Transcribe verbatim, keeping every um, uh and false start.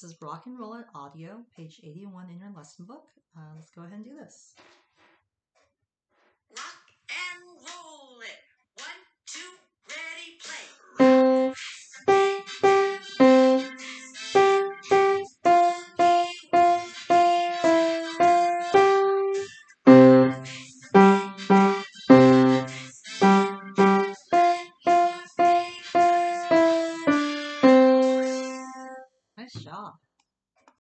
This is Rock and Roll It Audio, page eighty-one in your lesson book. Uh, let's go ahead and do this.